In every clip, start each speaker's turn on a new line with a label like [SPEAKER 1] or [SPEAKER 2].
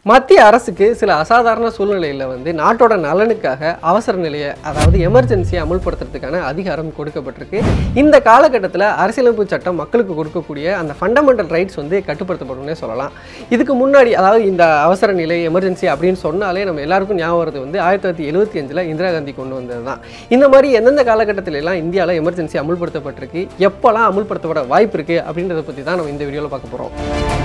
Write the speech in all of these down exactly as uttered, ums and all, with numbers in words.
[SPEAKER 1] மத்திய அரசுக்கு சில அசாதாரண சூழ்நிலையில் வந்து நாட்டோட நலனுக்காக அவசர நிலையை அதாவது எமர்ஜென்சியை அமுல்படுத்துறதுக்கான அதிகாரம் கொடுக்கப்பட்டிருக்கு. இந்த காலகட்டத்தில் அரசியலமைப்பு சட்டம் மக்களுக்கு கொடுக்கக்கூடிய அந்த ஃபண்டமெண்டல் ரைட்ஸ் வந்து கட்டுப்படுத்தப்படும்னே சொல்லலாம். இதுக்கு முன்னாடி அதாவது இந்த அவசர நிலை எமர்ஜென்சி அப்படின்னு சொன்னாலே நம்ம எல்லாருக்கும் ஞாபகம் வருது வந்து ஆயிரத்தி தொள்ளாயிரத்தி எழுபத்தி அஞ்சில் இந்திரா காந்தி கொண்டு வந்தது தான். இந்த மாதிரி எந்தெந்த காலகட்டத்தில எல்லாம் இந்தியாவில் எமர்ஜென்சி அமுல்படுத்தப்பட்டிருக்கு, எப்போல்லாம் அமுல்படுத்தப்பட வாய்ப்பு இருக்குது அப்படின்றத பற்றி தான் நம்ம இந்த வீடியோவில் பார்க்க போகிறோம்.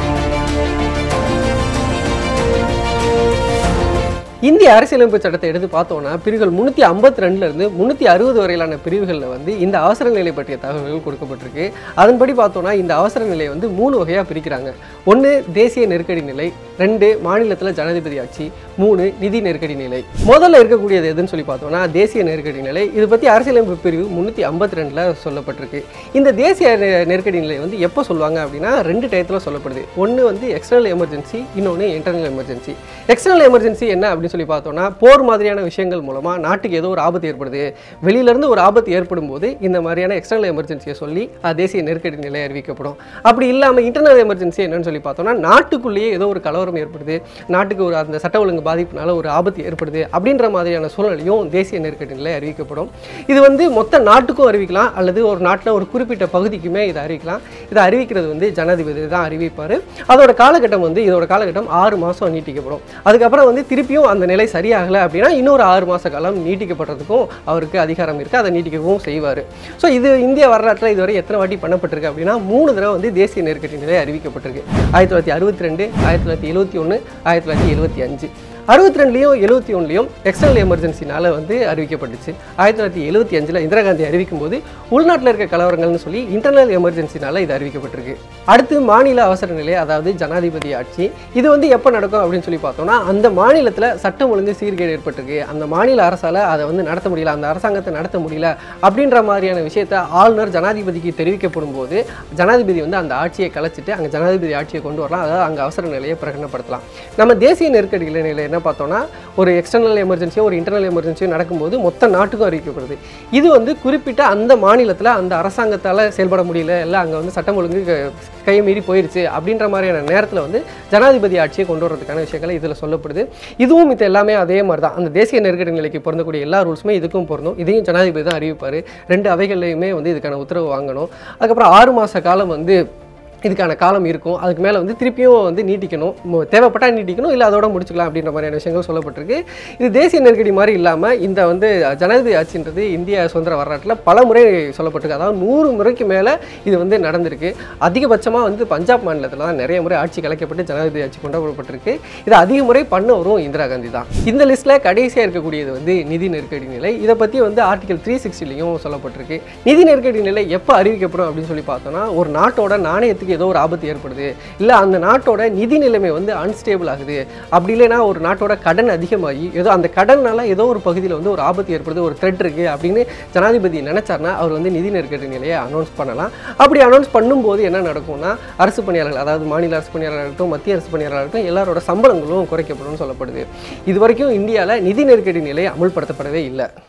[SPEAKER 1] இந்திய அரசியலமைப்பு சட்டத்தை எடுத்து பார்த்தோம்னா பிரிவுகள் முன்னூற்றி ஐம்பத்தி ரெண்டுலேருந்து முன்னூற்றி அறுபது வரையிலான பிரிவுகளில் வந்து இந்த அவசர நிலை பற்றிய தகவல்கள் கொடுக்கப்பட்டிருக்கு. அதன்படி பார்த்தோம்னா இந்த அவசர நிலையை வந்து மூணு வகையாக பிரிக்கிறாங்க. ஒன்று தேசிய நெருக்கடி நிலை, ரெண்டு மாநிலத்தில் ஜனாதிபதி ஆட்சி, மூணு நிதி நெருக்கடி நிலை. முதல்ல இருக்கக்கூடியது எதுன்னு சொல்லி பார்த்தோம்னா தேசிய நெருக்கடி நிலை. இது பற்றி அரசியலமைப்பு பிரிவு முன்னூற்றி ஐம்பத்தி ரெண்டில் சொல்லப்பட்டிருக்கு. இந்த தேசிய நெருக்கடி நிலை வந்து எப்போ சொல்லுவாங்க அப்படின்னா ரெண்டு டயத்தில் சொல்லப்படுது. ஒன்று வந்து எக்ஸ்டர்னல் எமர்ஜென்சி, இன்னொன்று இன்டர்னல் எமர்ஜென்சி. எக்ஸ்டர்னல் எமர்ஜென்சி என்ன அப்படின்னு சொல்லி பார்த்தோம்னா போர் மாதிரியான விஷயங்கள் மூலமா நாட்டுக்கு ஏதோ ஒரு ஆபத்து ஏற்படுது, வெளியிலிருந்து ஒரு ஆபத்து ஏற்படும் போது இந்த மாதிரியான எக்ஸ்டர்னல் எமர்ஜென்சியை சொல்லி தேசிய நெருக்கடி நிலை அறிவிக்கப்படும். அப்படி இல்லாமல் இன்டர்னல் எமர்ஜென்சி என்னன்னு சொல்லி பார்த்தோம்னா நாட்டுக்குள்ளேயே ஏதோ ஒரு கலவரம் ஏற்படுது, நாட்டுக்கு ஒரு அந்த சட்ட ஒழுங்கு பாதிப்புனால ஒரு ஆபத்து ஏற்படுது அப்படின்ற மாதிரியான சூழ்நிலையும் தேசிய நெருக்கடி நிலை அறிவிக்கப்படும். இது வந்து மொத்த நாட்டுக்கும் அறிவிக்கலாம் அல்லது ஒரு நாட்டில் ஒரு குறிப்பிட்ட பகுதிக்குமே இதை அறிவிக்கலாம். இதை அறிவிக்கிறது வந்து ஜனாதிபதி தான் அறிவிப்பார். அதோட காலகட்டம் வந்து இதோட காலகட்டம் ஆறு மாதம் நீட்டிக்கப்படும். அதுக்கப்புறம் வந்து திருப்பியும் அந்த நிலை சரியாகலை அப்படின்னா இன்னொரு ஆறு மாத காலம் நீட்டிக்கப்படுறதுக்கும் அவருக்கு அதிகாரம் இருக்குது, அதை நீட்டிக்கவும் செய்வார். ஸோ இது இந்திய வரலாற்றில் இதுவரை எத்தனை வாட்டி பண்ணப்பட்டிருக்கு அப்படின்னா மூணு தடவை வந்து தேசிய நெருக்கடி நிலை அறிவிக்கப்பட்டிருக்கு. ஆயிரத்தி தொள்ளாயிரத்தி அறுபத்தி ரெண்டு ஆயிரத்தி தொள்ளாயிரத்தி எழுபத்தி ஒன்று ஆயிரத்தி தொள்ளாயிரத்தி எழுபத்தி அஞ்சு அறுபத்தி ரெண்டுலையும் எழுபத்தி ஒன்றுலையும் எக்ஸ்டர்னல் எமர்ஜென்சினால் வந்து அறிவிக்கப்பட்டுச்சு. ஆயிரத்தி தொள்ளாயிரத்தி எழுபத்தி அஞ்சில் இந்திரா காந்தி அறிவிக்கும் போது உள்நாட்டில் இருக்க கலவரங்கள்னு சொல்லி இன்டர்னல் எமர்ஜென்சினால் இது அறிவிக்கப்பட்டிருக்கு. அடுத்து மாநில அவசர நிலை அதாவது ஜனாதிபதி ஆட்சி. இது வந்து எப்போ நடக்கும் அப்படின்னு சொல்லி பார்த்தோம்னா அந்த மாநிலத்தில் சட்டம் ஒழுங்கு சீர்கேடு ஏற்பட்டிருக்கு, அந்த மாநில அரசால் அதை வந்து நடத்த முடியல, அந்த அரசாங்கத்தை நடத்த முடியல அப்படின்ற மாதிரியான விஷயத்தை ஆளுநர் ஜனாதிபதிக்கு தெரிவிக்கப்படும் போது ஜனாதிபதி வந்து அந்த ஆட்சியை கலைச்சிட்டு அங்கே ஜனாதிபதி ஆட்சியை கொண்டு வரலாம், அதாவது அங்கே அவசர நிலையை பிரகடனப்படுத்தலாம். நம்ம தேசிய நெருக்கடி நிலையில் என்ன பார்த்தோம்னா ஒரு எக்ஸ்டர்னல் எமர்ஜென்சியோ ஒரு இன்டர்னல் எமர்ஜென்சியோ நடக்கும்போது மொத்த நாட்டுக்கும் அறிவிக்கப்படுது. இது வந்து குறிப்பிட்ட அந்த மாநிலத்தில் அந்த அரசாங்கத்தால் செயல்பட முடியல, இல்லை அங்கே வந்து சட்டம் ஒழுங்கு கையை மீறி போயிருச்சு அப்படின்ற மாதிரியான நேரத்தில் வந்து ஜனாதிபதி ஆட்சியை கொண்டு வரதுக்கான விஷயங்கள் இதில் சொல்லப்படுது. இதுவும் இது எல்லாமே அதே மாதிரி தான். அந்த தேசிய நெருக்கடி நிலைக்கு பொருந்தக்கூடிய எல்லா ரூல்ஸுமே இதுக்கும் பொருந்தும். இதையும் ஜனாதிபதி தான் அறிவிப்பார். ரெண்டு அவைகள்லையுமே வந்து இதுக்கான உத்தரவு வாங்கணும். அதுக்கப்புறம் ஆறு மாத காலம் வந்து இதுக்கான காலம் இருக்கும். அதுக்கு மேலே வந்து திருப்பியும் வந்து நீட்டிக்கணும், தேவைப்பட்டால் நீட்டிக்கணும், இல்லை அதோட முடிச்சுக்கலாம் அப்படின்ற மாதிரியான விஷயங்கள் சொல்லப்பட்டிருக்கு. இது தேசிய நெருக்கடி மாதிரி இல்லாமல் இந்த வந்து ஜனாதிபதி ஆட்சின்றது இந்திய சுதந்திர வரலாற்றில் பல முறை சொல்லப்பட்டிருக்கு. அதாவது நூறு முறைக்கு மேலே இது வந்து நடந்திருக்கு. அதிகபட்சமாக வந்து பஞ்சாப் மாநிலத்தில் தான் நிறைய முறை ஆட்சி கலைக்கப்பட்டு ஜனாதிபதி ஆட்சி கொண்டு வரப்பட்டிருக்கு. இது அதிக முறை பண்ணவரும் இந்திரா காந்தி தான். இந்த லிஸ்ட்டில் கடைசியாக இருக்கக்கூடியது வந்து நிதி நெருக்கடி நிலை. இதை பற்றி வந்து ஆர்டிகல் த்ரீ சிக்ஸ்டிலையும் சொல்லப்பட்டிருக்கு. நிதி நெருக்கடி நிலை எப்போ அறிவிக்கப்படும் அப்படின்னு சொல்லி பார்த்தோம்னா ஒரு நாட்டோட நாணயத்துக்கு ஏதோ ஒரு ஆபத்து ஏற்படுது, இல்லை அந்த நாட்டோட நிதி நிலைமை வந்து அன்ஸ்டேபிள் ஆகுது, அப்படி இல்லைன்னா ஒரு நாட்டோட கடன் அதிகமாகி ஏதோ அந்த கடனால ஏதோ ஒரு பகுதியில் வந்து ஒரு ஆபத்து ஏற்படுது, ஒரு த்ரெட் இருக்குது அப்படின்னு ஜனாதிபதி நினைச்சார்னா அவர் வந்து நிதி நெருக்கடி நிலையை அனௌன்ஸ் பண்ணலாம். அப்படி அனௌன்ஸ் பண்ணும்போது என்ன நடக்கும்னா அரசு பணியாளர்கள் அதாவது மாநில அரசு பணியாளர்களாகட்டும் மத்திய அரசு பணியாளர்களாகட்டும் எல்லாரோட சம்பளங்களும் குறைக்கப்படும் சொல்லப்படுது. இது வரைக்கும் இந்தியாவில் நிதி நெருக்கடி நிலை அமுல்படுத்தப்படவே இல்லை.